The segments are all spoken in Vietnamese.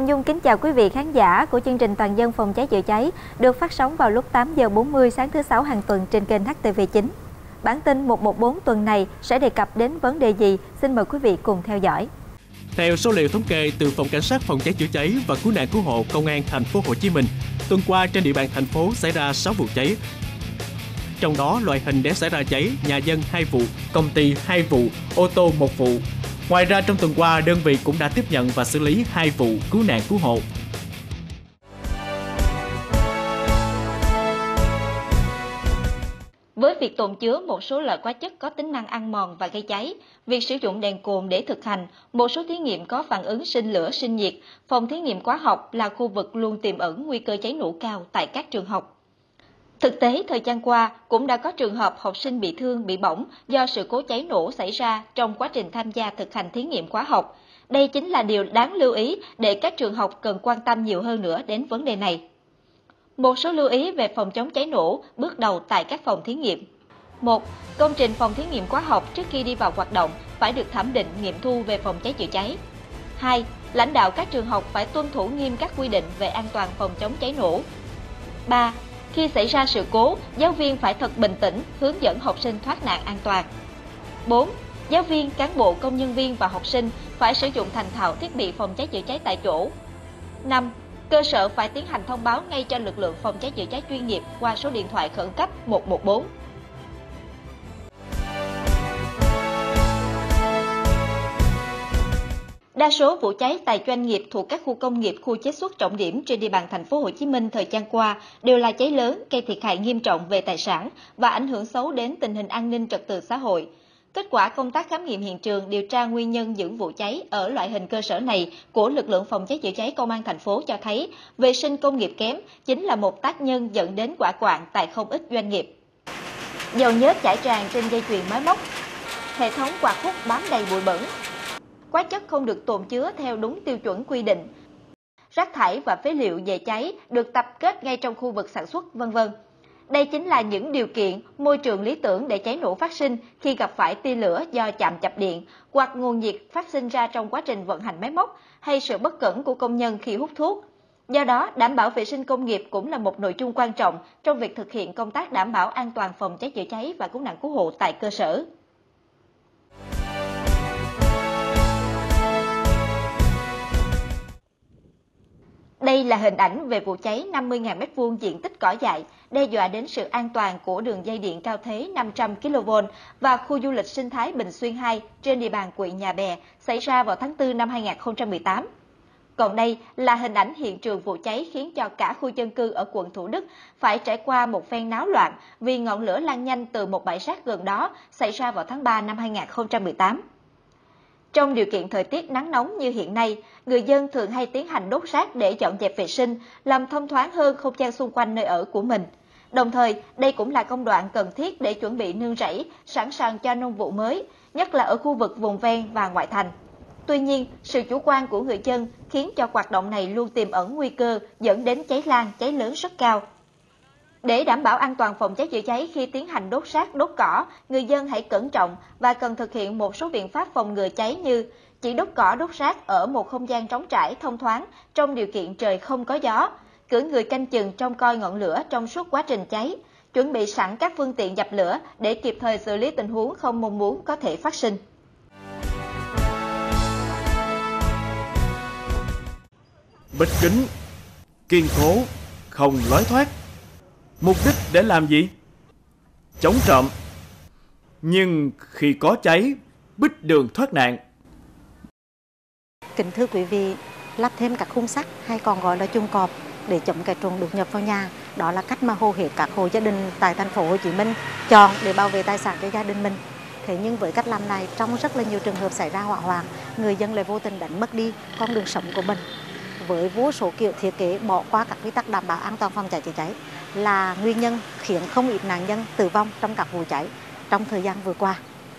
Hồng Dung kính chào quý vị khán giả của chương trình Toàn dân phòng cháy chữa cháy được phát sóng vào lúc 8 giờ 40 sáng thứ Sáu hàng tuần trên kênh HTV9. Bản tin 114 tuần này sẽ đề cập đến vấn đề gì? Xin mời quý vị cùng theo dõi. Theo số liệu thống kê từ Phòng Cảnh sát phòng cháy chữa cháy và cứu nạn cứu hộ Công an thành phố Hồ Chí Minh, tuần qua trên địa bàn thành phố xảy ra 6 vụ cháy. Trong đó loại hình để xảy ra cháy, nhà dân 2 vụ, công ty 2 vụ, ô tô 1 vụ. Ngoài ra trong tuần qua, đơn vị cũng đã tiếp nhận và xử lý 2 vụ cứu nạn cứu hộ. Với việc tồn chứa một số loại hóa chất có tính năng ăn mòn và gây cháy, việc sử dụng đèn cồn để thực hành một số thí nghiệm có phản ứng sinh lửa, sinh nhiệt, phòng thí nghiệm hóa học là khu vực luôn tiềm ẩn nguy cơ cháy nổ cao tại các trường học. Thực tế, thời gian qua cũng đã có trường hợp học sinh bị thương, bị bỏng do sự cố cháy nổ xảy ra trong quá trình tham gia thực hành thí nghiệm hóa học. Đây chính là điều đáng lưu ý để các trường học cần quan tâm nhiều hơn nữa đến vấn đề này. Một số lưu ý về phòng chống cháy nổ bước đầu tại các phòng thí nghiệm. 1. Công trình phòng thí nghiệm hóa học trước khi đi vào hoạt động phải được thẩm định nghiệm thu về phòng cháy chữa cháy. 2. Lãnh đạo các trường học phải tuân thủ nghiêm các quy định về an toàn phòng chống cháy nổ. 3. Khi xảy ra sự cố, giáo viên phải thật bình tĩnh, hướng dẫn học sinh thoát nạn an toàn. 4. Giáo viên, cán bộ, công nhân viên và học sinh phải sử dụng thành thạo thiết bị phòng cháy chữa cháy tại chỗ. 5. Cơ sở phải tiến hành thông báo ngay cho lực lượng phòng cháy chữa cháy chuyên nghiệp qua số điện thoại khẩn cấp 114. Đa số vụ cháy tại doanh nghiệp thuộc các khu công nghiệp, khu chế xuất trọng điểm trên địa bàn thành phố Hồ Chí Minh thời gian qua đều là cháy lớn, gây thiệt hại nghiêm trọng về tài sản và ảnh hưởng xấu đến tình hình an ninh trật tự xã hội. Kết quả công tác khám nghiệm hiện trường, điều tra nguyên nhân những vụ cháy ở loại hình cơ sở này của lực lượng phòng cháy chữa cháy công an thành phố cho thấy vệ sinh công nghiệp kém chính là một tác nhân dẫn đến hỏa hoạn tại không ít doanh nghiệp. Dầu nhớt chảy tràn trên dây chuyền máy móc, hệ thống quạt hút bám đầy bụi bẩn, hóa chất không được tồn chứa theo đúng tiêu chuẩn quy định, rác thải và phế liệu dễ cháy được tập kết ngay trong khu vực sản xuất, v.v. Đây chính là những điều kiện, môi trường lý tưởng để cháy nổ phát sinh khi gặp phải tia lửa do chạm chập điện hoặc nguồn nhiệt phát sinh ra trong quá trình vận hành máy móc hay sự bất cẩn của công nhân khi hút thuốc. Do đó, đảm bảo vệ sinh công nghiệp cũng là một nội dung quan trọng trong việc thực hiện công tác đảm bảo an toàn phòng cháy chữa cháy và cứu nạn cứu hộ tại cơ sở. Đây là hình ảnh về vụ cháy 50.000 m2 diện tích cỏ dại, đe dọa đến sự an toàn của đường dây điện cao thế 500 kV và khu du lịch sinh thái Bình Xuyên 2 trên địa bàn huyện Nhà Bè xảy ra vào tháng 4 năm 2018. Còn đây là hình ảnh hiện trường vụ cháy khiến cho cả khu dân cư ở quận Thủ Đức phải trải qua một phen náo loạn vì ngọn lửa lan nhanh từ một bãi rác gần đó xảy ra vào tháng 3 năm 2018. Trong điều kiện thời tiết nắng nóng như hiện nay, người dân thường hay tiến hành đốt rác để dọn dẹp vệ sinh, làm thông thoáng hơn không gian xung quanh nơi ở của mình. Đồng thời, đây cũng là công đoạn cần thiết để chuẩn bị nương rẫy, sẵn sàng cho nông vụ mới, nhất là ở khu vực vùng ven và ngoại thành. Tuy nhiên, sự chủ quan của người dân khiến cho hoạt động này luôn tiềm ẩn nguy cơ dẫn đến cháy lan, cháy lớn rất cao. Để đảm bảo an toàn phòng cháy chữa cháy khi tiến hành đốt rác, đốt cỏ, người dân hãy cẩn trọng và cần thực hiện một số biện pháp phòng ngừa cháy như chỉ đốt cỏ, đốt rác ở một không gian trống trải, thông thoáng trong điều kiện trời không có gió, cử người canh chừng trông coi ngọn lửa trong suốt quá trình cháy, chuẩn bị sẵn các phương tiện dập lửa để kịp thời xử lý tình huống không mong muốn có thể phát sinh. Bịt kín, kiên cố, không lối thoát. Mục đích để làm gì? Chống trộm. Nhưng khi có cháy, bít đường thoát nạn. Kính thưa quý vị, lắp thêm các khung sắt hay còn gọi là chuồng cọp để chống kẻ trộm đột nhập vào nhà, đó là cách mà hầu hết các hộ gia đình tại thành phố Hồ Chí Minh chọn để bảo vệ tài sản cho gia đình mình. Thế nhưng với cách làm này, trong rất là nhiều trường hợp xảy ra hỏa hoạn, người dân lại vô tình đánh mất đi con đường sống của mình. Với vô số kiểu thiết kế bỏ qua các quy tắc đảm bảo an toàn phòng cháy chữa cháy là nguyên nhân khiến không ít nạn nhân tử vong trong các vụ cháy trong thời gian vừa qua.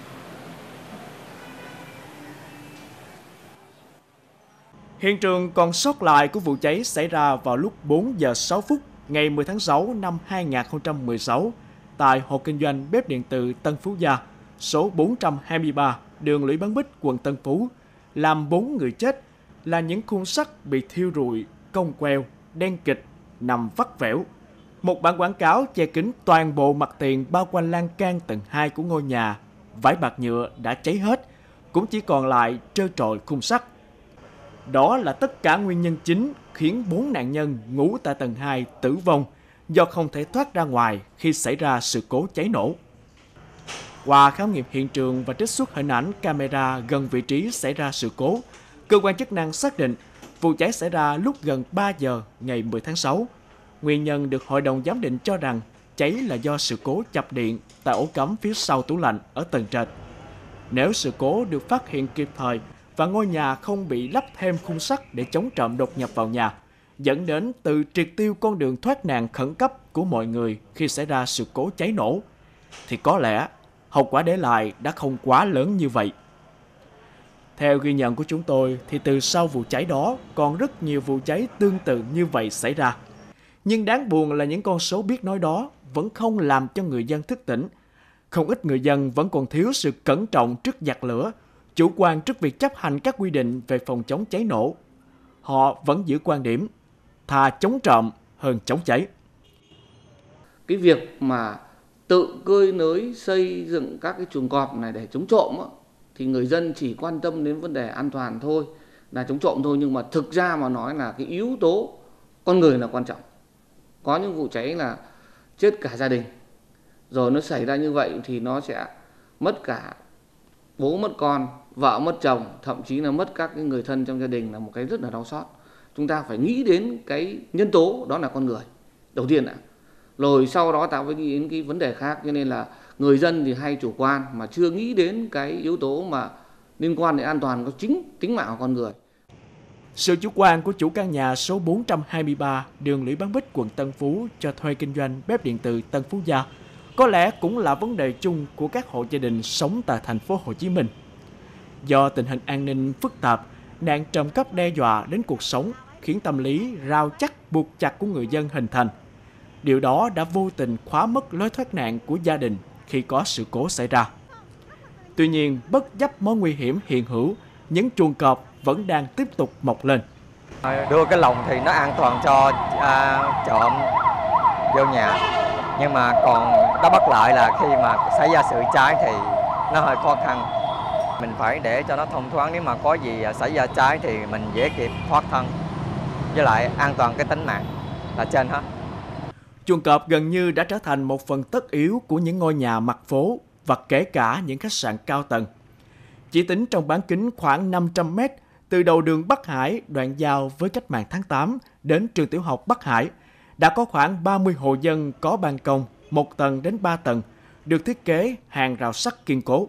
Hiện trường còn sót lại của vụ cháy xảy ra vào lúc 4 giờ 6 phút ngày 10 tháng 6 năm 2016 tại hộ kinh doanh bếp điện tử Tân Phú Gia, số 423, đường Lũy Bán Bích, quận Tân Phú, làm 4 người chết, là những khung sắt bị thiêu rụi, cong queo, đen kịt, nằm vắt vẻo. Một bản quảng cáo che kín toàn bộ mặt tiền bao quanh lan can tầng 2 của ngôi nhà. Vải bạt nhựa đã cháy hết, cũng chỉ còn lại trơ trọi khung sắt. Đó là tất cả nguyên nhân chính khiến 4 nạn nhân ngủ tại tầng 2 tử vong do không thể thoát ra ngoài khi xảy ra sự cố cháy nổ. Qua khám nghiệm hiện trường và trích xuất hình ảnh camera gần vị trí xảy ra sự cố, cơ quan chức năng xác định vụ cháy xảy ra lúc gần 3 giờ ngày 10 tháng 6. Nguyên nhân được Hội đồng giám định cho rằng cháy là do sự cố chập điện tại ổ cắm phía sau tủ lạnh ở tầng trệt. Nếu sự cố được phát hiện kịp thời và ngôi nhà không bị lắp thêm khung sắt để chống trộm đột nhập vào nhà, dẫn đến từ triệt tiêu con đường thoát nạn khẩn cấp của mọi người khi xảy ra sự cố cháy nổ, thì có lẽ hậu quả để lại đã không quá lớn như vậy. Theo ghi nhận của chúng tôi thì từ sau vụ cháy đó còn rất nhiều vụ cháy tương tự như vậy xảy ra. Nhưng đáng buồn là những con số biết nói đó vẫn không làm cho người dân thức tỉnh. Không ít người dân vẫn còn thiếu sự cẩn trọng trước giặc lửa, chủ quan trước việc chấp hành các quy định về phòng chống cháy nổ. Họ vẫn giữ quan điểm thà chống trộm hơn chống cháy. Cái việc mà tự cơi nới xây dựng các cái chuồng cọp này để chống trộm thì người dân chỉ quan tâm đến vấn đề an toàn thôi, là chống trộm thôi, nhưng mà thực ra mà nói là cái yếu tố con người là quan trọng. Có những vụ cháy là chết cả gia đình, rồi nó xảy ra như vậy thì nó sẽ mất cả bố mất con, vợ mất chồng, thậm chí là mất các cái người thân trong gia đình, là một cái rất là đau xót. Chúng ta phải nghĩ đến cái nhân tố đó là con người đầu tiên đã, rồi sau đó ta mới nghĩ đến cái vấn đề khác. Cho nên là người dân thì hay chủ quan mà chưa nghĩ đến cái yếu tố mà liên quan đến an toàn của chính tính mạng của con người. Sự chủ quan của chủ căn nhà số 423 đường Lý Bán Bích, quận Tân Phú cho thuê kinh doanh bếp điện từ Tân Phú Gia có lẽ cũng là vấn đề chung của các hộ gia đình sống tại thành phố Hồ Chí Minh. Do tình hình an ninh phức tạp, nạn trộm cắp đe dọa đến cuộc sống khiến tâm lý rào chắc buộc chặt của người dân hình thành. Điều đó đã vô tình khóa mất lối thoát nạn của gia đình khi có sự cố xảy ra. Tuy nhiên, bất chấp mối nguy hiểm hiện hữu, những chuồng cọp vẫn đang tiếp tục mọc lên. Đưa cái lồng thì nó an toàn cho trộm vô nhà, nhưng mà còn nó bất lợi là khi mà xảy ra sự cháy thì nó hơi khó khăn. Mình phải để cho nó thông thoáng, nếu mà có gì xảy ra cháy thì mình dễ kịp thoát thân. Với lại an toàn cái tính mạng là trên hết. Chuồng cọp gần như đã trở thành một phần tất yếu của những ngôi nhà mặt phố và kể cả những khách sạn cao tầng. Chỉ tính trong bán kính khoảng 500 mét từ đầu đường Bắc Hải đoạn giao với Cách mạng tháng 8 đến trường tiểu học Bắc Hải, đã có khoảng 30 hộ dân có ban công 1 tầng đến 3 tầng, được thiết kế hàng rào sắt kiên cố.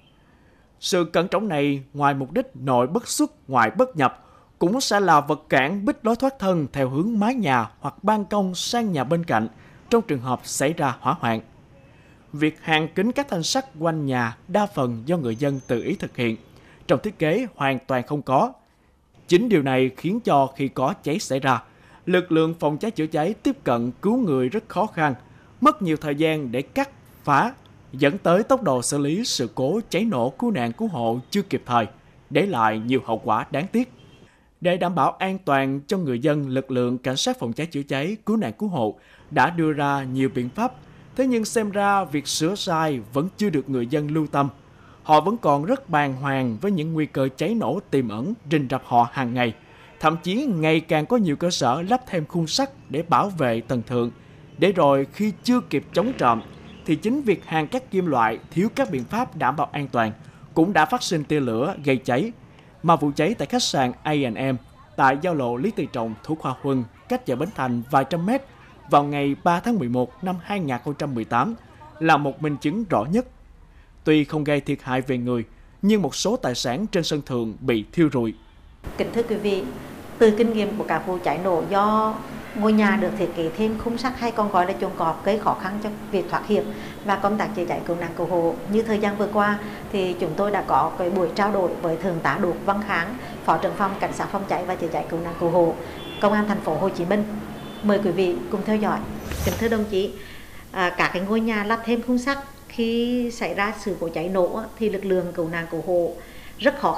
Sự cẩn trọng này, ngoài mục đích nội bất xuất, ngoại bất nhập, cũng sẽ là vật cản bích lối thoát thân theo hướng mái nhà hoặc ban công sang nhà bên cạnh trong trường hợp xảy ra hỏa hoạn. Việc hàn kín các thanh sắt quanh nhà đa phần do người dân tự ý thực hiện, trong thiết kế hoàn toàn không có. Chính điều này khiến cho khi có cháy xảy ra, lực lượng phòng cháy chữa cháy tiếp cận cứu người rất khó khăn, mất nhiều thời gian để cắt, phá, dẫn tới tốc độ xử lý sự cố cháy nổ cứu nạn cứu hộ chưa kịp thời, để lại nhiều hậu quả đáng tiếc. Để đảm bảo an toàn cho người dân, lực lượng cảnh sát phòng cháy chữa cháy cứu nạn cứu hộ đã đưa ra nhiều biện pháp. Thế nhưng xem ra việc sửa sai vẫn chưa được người dân lưu tâm. Họ vẫn còn rất bàng hoàng với những nguy cơ cháy nổ tiềm ẩn rình rập họ hàng ngày. Thậm chí ngày càng có nhiều cơ sở lắp thêm khung sắt để bảo vệ tầng thượng. Để rồi khi chưa kịp chống trộm thì chính việc hàn các kim loại thiếu các biện pháp đảm bảo an toàn cũng đã phát sinh tia lửa gây cháy. Mà vụ cháy tại khách sạn A&M tại giao lộ Lý Tự Trọng, Thủ Khoa Huân, cách chợ Bến Thành vài trăm mét vào ngày 3 tháng 11 năm 2018 là một minh chứng rõ nhất. Tuy không gây thiệt hại về người, nhưng một số tài sản trên sân thượng bị thiêu rụi. Kính thưa quý vị, từ kinh nghiệm của các vụ cháy nổ do ngôi nhà được thiết kế thêm khung sắt hay còn gọi là chuồng cọp gây khó khăn cho việc thoát hiểm và công tác chữa cháy cứu nạn cứu hộ. Như thời gian vừa qua thì chúng tôi đã có cái buổi trao đổi với Thượng tá Đỗ Văn Kháng, Phó trưởng phòng Cảnh sát phòng cháy và chữa cháy cứu nạn cứu hộ, Công an thành phố Hồ Chí Minh. Mời quý vị cùng theo dõi. Kính thưa đồng chí, các cái ngôi nhà lắp thêm khung sắt khi xảy ra sự cố cháy nổ thì lực lượng cứu nạn cứu hộ rất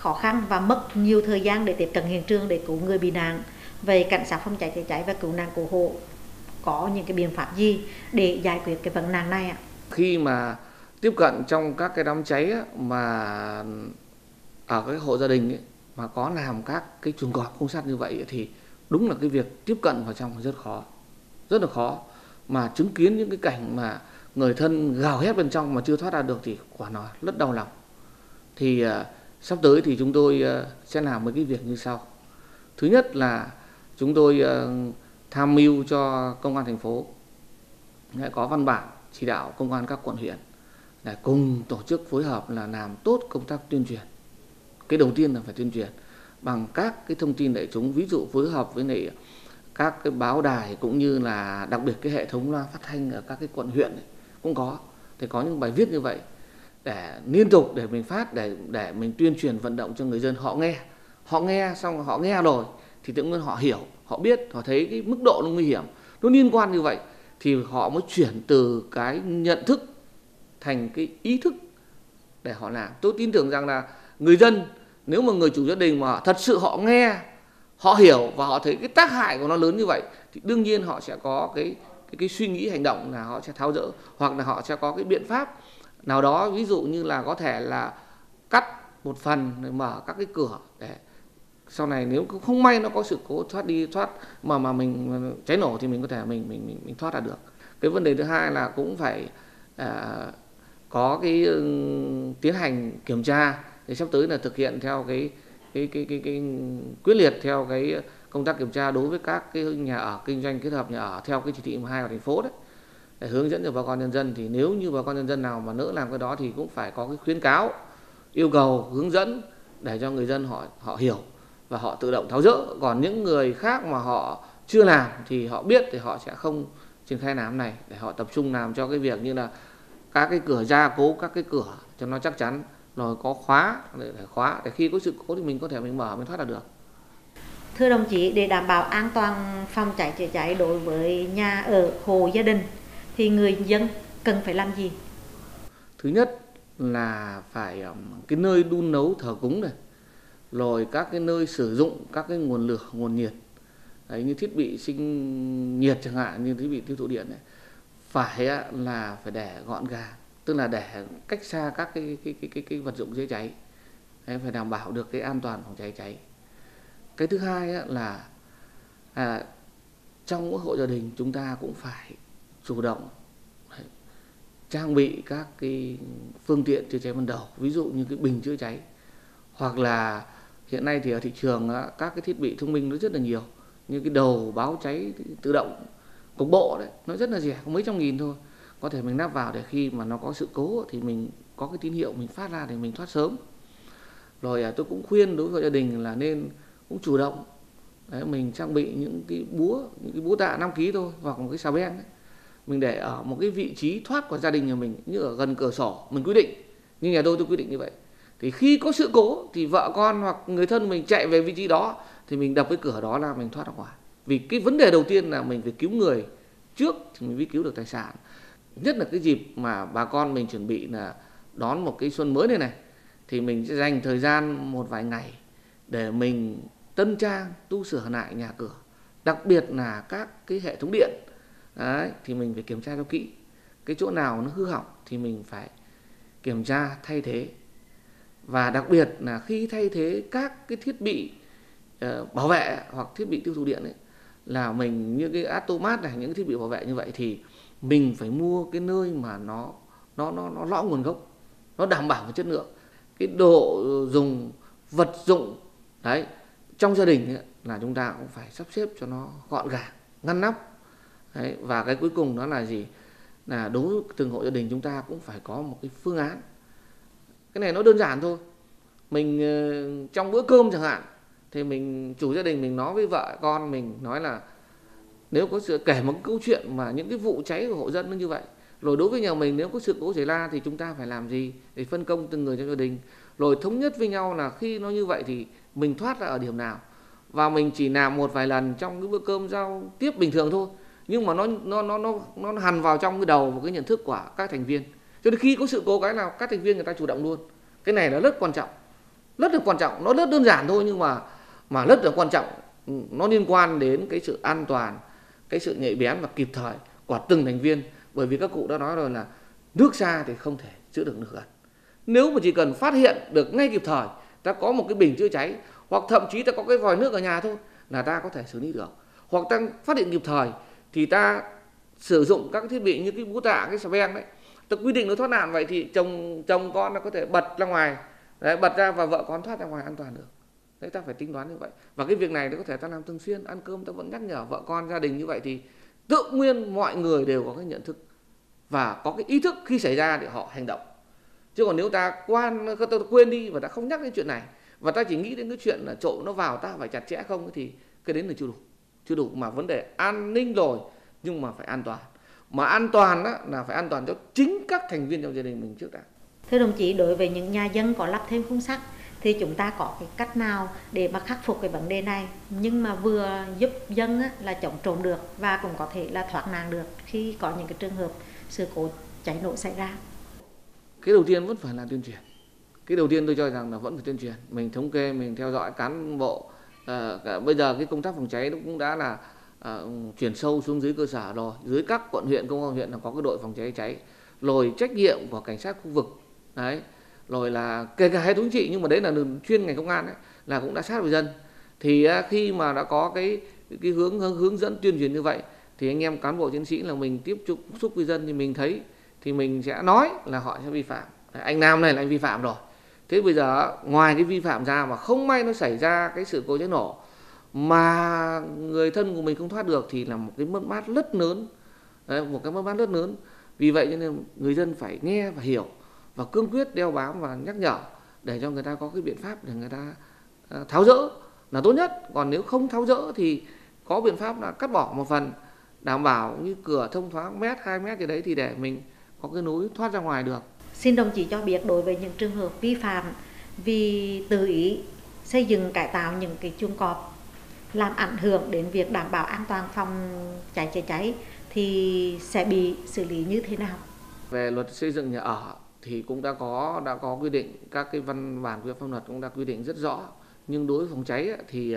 khó khăn và mất nhiều thời gian để tiếp cận hiện trường để cứu người bị nạn. Về cảnh sát phòng cháy chữa cháy và cứu nạn cứu hộ có những cái biện pháp gì để giải quyết cái vấn nạn này ạ? Khi mà tiếp cận trong các cái đám cháy á, mà ở cái hộ gia đình ấy, mà có làm các cái chuồng cọp khung sắt như vậy ấy, thì đúng là cái việc tiếp cận vào trong rất khó, rất là khó. Mà chứng kiến những cái cảnh mà người thân gào hét bên trong mà chưa thoát ra được thì quả nó rất đau lòng. Thì sắp tới thì chúng tôi sẽ làm mấy cái việc như sau. Thứ nhất là chúng tôi tham mưu cho công an thành phố có văn bản chỉ đạo công an các quận huyện để cùng tổ chức phối hợp là làm tốt công tác tuyên truyền. Cái đầu tiên là phải tuyên truyền bằng các cái thông tin đại chúng, ví dụ phối hợp với lại các cái báo đài cũng như là đặc biệt cái hệ thống loa phát thanh ở các cái quận huyện ấy, cũng có. Thì có những bài viết như vậy để liên tục để mình phát, để mình tuyên truyền vận động cho người dân họ nghe xong họ nghe rồi thì tự nhiên họ hiểu, họ biết, họ thấy cái mức độ nó nguy hiểm, nó liên quan như vậy thì họ mới chuyển từ cái nhận thức thành cái ý thức để họ làm. Tôi tin tưởng rằng là người dân, nếu mà người chủ gia đình mà thật sự họ nghe, họ hiểu và họ thấy cái tác hại của nó lớn như vậy thì đương nhiên họ sẽ có cái suy nghĩ hành động là họ sẽ tháo dỡ, hoặc là họ sẽ có cái biện pháp nào đó, ví dụ như là có thể là cắt một phần, mở các cái cửa để sau này nếu không may nó có sự cố thoát mà mình cháy nổ thì mình có thể mình thoát ra được. Cái vấn đề thứ hai là cũng phải có cái tiến hành kiểm tra thì sắp tới là thực hiện theo cái quyết liệt theo cái công tác kiểm tra đối với các cái nhà ở kinh doanh kết hợp nhà ở theo cái chỉ thị 12 của thành phố đấy, để hướng dẫn cho bà con nhân dân. Thì nếu như bà con nhân dân nào mà nỡ làm cái đó thì cũng phải có cái khuyến cáo, yêu cầu, hướng dẫn để cho người dân họ hiểu và họ tự động tháo dỡ. Còn những người khác mà họ chưa làm thì họ biết thì họ sẽ không triển khai làm này, để họ tập trung làm cho cái việc như là các cái cửa gia cố các cái cửa cho nó chắc chắn, rồi có khóa để khi có sự cố thì mình có thể mình mở, mình thoát ra được. Thưa đồng chí, để đảm bảo an toàn phòng cháy chữa cháy đối với nhà ở, hộ gia đình thì người dân cần phải làm gì? Thứ nhất là phải cái nơi đun nấu thờ cúng này, rồi các cái nơi sử dụng các cái nguồn lửa, nguồn nhiệt đấy, như thiết bị sinh nhiệt chẳng hạn, như thiết bị tiêu thụ điện này, phải để gọn gàng, tức là để cách xa các cái vật dụng dễ cháy. Đấy, phải đảm bảo được cái an toàn phòng cháy cháy. Cái thứ hai là trong mỗi hộ gia đình chúng ta cũng phải chủ động trang bị các cái phương tiện chữa cháy ban đầu, ví dụ như cái bình chữa cháy, hoặc là hiện nay thì ở thị trường các cái thiết bị thông minh nó rất là nhiều, như cái đầu báo cháy tự động cục bộ đấy, nó rất là rẻ, có mấy trăm nghìn thôi, có thể mình lắp vào để khi mà nó có sự cố thì mình có cái tín hiệu mình phát ra để mình thoát sớm. Rồi tôi cũng khuyên đối với gia đình là nên cũng chủ động đấy, mình trang bị những cái búa tạ 5 kg thôi, hoặc một cái xà beng ấy. Mình để ở một cái vị trí thoát của gia đình nhà mình, như ở gần cửa sổ mình quyết định, như nhà tôi quyết định như vậy. Thì khi có sự cố thì vợ con hoặc người thân mình chạy về vị trí đó thì mình đập cái cửa đó là mình thoát ra ngoài. Vì cái vấn đề đầu tiên là mình phải cứu người trước thì mình mới cứu được tài sản. Nhất là cái dịp mà bà con mình chuẩn bị là đón một cái xuân mới này thì mình sẽ dành thời gian một vài ngày để mình tân trang, tu sửa lại nhà cửa, đặc biệt là các cái hệ thống điện. Đấy, thì mình phải kiểm tra cho kỹ. Cái chỗ nào nó hư hỏng thì mình phải kiểm tra thay thế. Và đặc biệt là khi thay thế các cái thiết bị bảo vệ hoặc thiết bị tiêu thụ điện ấy, là mình như cái automat này, những cái thiết bị bảo vệ như vậy thì mình phải mua cái nơi mà nó rõ nguồn gốc, nó đảm bảo về chất lượng. Cái độ dùng vật dụng đấy trong gia đình ấy, là chúng ta cũng phải sắp xếp cho nó gọn gàng, ngăn nắp. Đấy, và cái cuối cùng đó là gì? Là đối với từng hộ gia đình chúng ta cũng phải có một cái phương án. Cái này nó đơn giản thôi. Mình trong bữa cơm chẳng hạn thì mình chủ gia đình mình nói với vợ con mình, nói là nếu có sự kể một cái câu chuyện mà những cái vụ cháy của hộ dân nó như vậy, rồi đối với nhà mình nếu có sự cố xảy ra thì chúng ta phải làm gì để phân công từng người trong gia đình, rồi thống nhất với nhau là khi nó như vậy thì mình thoát ra ở điểm nào, và mình chỉ làm một vài lần trong cái bữa cơm giao tiếp bình thường thôi, nhưng mà nó hằn vào trong cái đầu và cái nhận thức của các thành viên. Cho nên khi có sự cố cái nào các thành viên người ta chủ động luôn. Cái này là rất quan trọng. rất là quan trọng. Nó rất đơn giản thôi nhưng mà rất là quan trọng. Nó liên quan đến cái sự an toàn, cái sự nhạy bén và kịp thời của từng thành viên. Bởi vì các cụ đã nói rồi là nước xa thì không thể chữa được nước gần. Nếu mà chỉ cần phát hiện được ngay kịp thời, ta có một cái bình chữa cháy hoặc thậm chí ta có cái vòi nước ở nhà thôi là ta có thể xử lý được. Hoặc ta phát hiện kịp thời thì ta sử dụng các thiết bị như cái bú tạ, cái xà beng đấy, ta quy định nó thoát nạn, vậy thì chồng con nó có thể bật ra ngoài, đấy, bật ra và vợ con thoát ra ngoài an toàn được. Đấy, ta phải tính toán như vậy. Và cái việc này có thể ta làm thường xuyên, ăn cơm ta vẫn nhắc nhở vợ con, gia đình như vậy thì tự nhiên mọi người đều có cái nhận thức và có cái ý thức khi xảy ra để họ hành động. Chứ còn nếu ta quên đi và ta không nhắc đến chuyện này và ta chỉ nghĩ đến cái chuyện là trộm nó vào ta phải chặt chẽ không thì cái đến là chưa đủ. Mà vấn đề an ninh rồi nhưng mà phải an toàn. Mà an toàn á, là phải an toàn cho chính các thành viên trong gia đình mình trước đã. Thưa đồng chí, đối với những nhà dân có lắp thêm khung sắt thì chúng ta có cái cách nào để mà khắc phục cái vấn đề này nhưng mà vừa giúp dân á, là chống trộm được và cũng có thể là thoát nạn được khi có những cái trường hợp sự cố cháy nổ xảy ra? Cái đầu tiên vẫn phải là tuyên truyền. Cái đầu tiên tôi cho rằng là vẫn phải tuyên truyền. Mình thống kê, mình theo dõi cán bộ. Bây giờ cái công tác phòng cháy nó cũng đã là chuyển sâu xuống dưới cơ sở rồi. Dưới các quận huyện, công an huyện là có cái đội phòng cháy cháy. Rồi trách nhiệm của cảnh sát khu vực. Đấy. Rồi là kể cả hệ thống chính trị, nhưng mà đấy là chuyên ngành công an ấy, là cũng đã sát với dân. Thì khi mà đã có cái hướng dẫn tuyên truyền như vậy thì anh em cán bộ chiến sĩ là mình tiếp xúc với dân thì mình thấy thì mình sẽ nói là họ sẽ vi phạm. Anh Nam này là anh vi phạm rồi. Thế bây giờ ngoài cái vi phạm ra mà không may nó xảy ra cái sự cố cháy nổ mà người thân của mình không thoát được thì là một cái mất mát rất lớn. Đấy, một cái mất mát rất lớn. Vì vậy cho nên người dân phải nghe và hiểu và cương quyết đeo bám và nhắc nhở để cho người ta có cái biện pháp để người ta tháo dỡ là tốt nhất. Còn nếu không tháo dỡ thì có biện pháp là cắt bỏ một phần, đảm bảo như cửa thông thoáng 1-2 mét gì đấy thì để mình có cái nối thoát ra ngoài được. Xin đồng chí cho biết đối với những trường hợp vi phạm vì tự ý xây dựng cải tạo những cái chuồng cọp làm ảnh hưởng đến việc đảm bảo an toàn phòng cháy chữa cháy thì sẽ bị xử lý như thế nào? Về luật xây dựng nhà ở thì cũng đã có quy định, các cái văn bản quy phạm pháp luật cũng đã quy định rất rõ. Nhưng đối với phòng cháy thì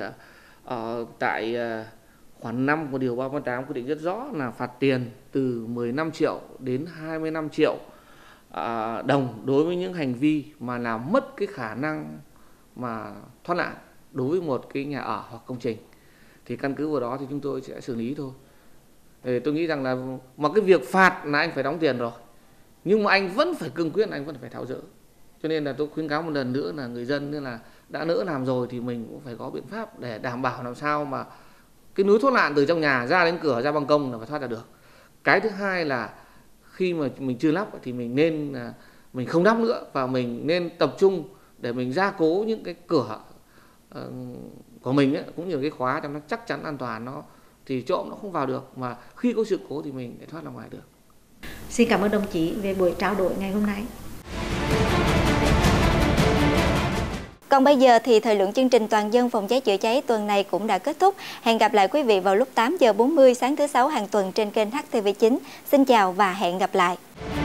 tại khoản 5 của điều 338 quy định rất rõ là phạt tiền từ 15 triệu đến 25 triệu đồng đối với những hành vi mà làm mất cái khả năng mà thoát nạn đối với một cái nhà ở hoặc công trình. Thì căn cứ vào đó thì chúng tôi sẽ xử lý thôi. Tôi nghĩ rằng là mà cái việc phạt là anh phải đóng tiền rồi, nhưng mà anh vẫn phải cương quyết, anh vẫn phải tháo dỡ. Cho nên là tôi khuyến cáo một lần nữa là người dân nên là đã nỡ làm rồi thì mình cũng phải có biện pháp để đảm bảo làm sao mà cái núi thoát nạn từ trong nhà ra đến cửa, ra ban công là phải thoát ra được. Cái thứ hai là khi mà mình chưa lắp thì mình nên mình không lắp nữa và mình nên tập trung để mình gia cố những cái cửa của mình ấy, cũng như cái khóa cho nó chắc chắn an toàn, nó thì trộm nó không vào được, mà khi có sự cố thì mình để thoát ra ngoài được. Xin cảm ơn đồng chí về buổi trao đổi ngày hôm nay. Còn bây giờ thì thời lượng chương trình Toàn dân phòng cháy chữa cháy tuần này cũng đã kết thúc. Hẹn gặp lại quý vị vào lúc 8 giờ 40 sáng thứ Sáu hàng tuần trên kênh HTV9. Xin chào và hẹn gặp lại.